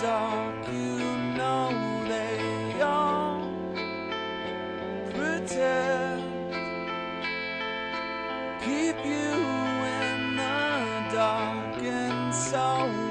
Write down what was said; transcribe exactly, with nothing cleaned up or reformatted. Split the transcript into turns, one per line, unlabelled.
dark, you know they all pretend, keep you in the dark, and so